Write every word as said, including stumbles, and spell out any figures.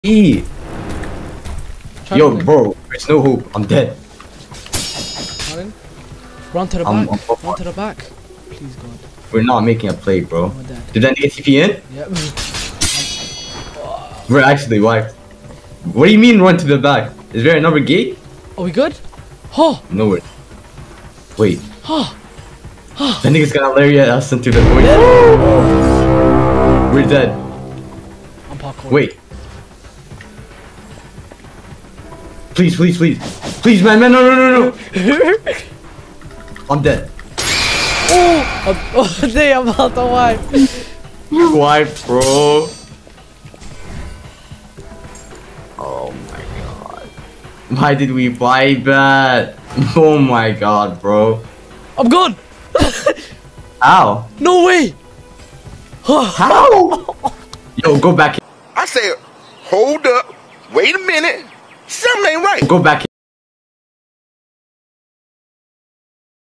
E. Yo, bro, there's no hope. I'm dead. Run, Run to the I'm, back. I'm, Run to the back. Please, God. We're not making a play, bro. Oh, Did that get T P in? Yeah. We're actually wiped. What do you mean run to the back? Is there another gate? Are we good? Oh. No, it. Wait. Oh. Oh. That nigga's gonna lariat us into the void. We're dead. I'm parkour. Wait. Please, please, please. Please, man, man, no, no, no, no. I'm dead. Oh, oh, they are about to wipe. You wiped, bro. Oh my god. Why did we buy that? Oh my god, bro. I'm gone. How? No way. How? Yo, go back. I said, hold up, wait a minute, something ain't right. Go back.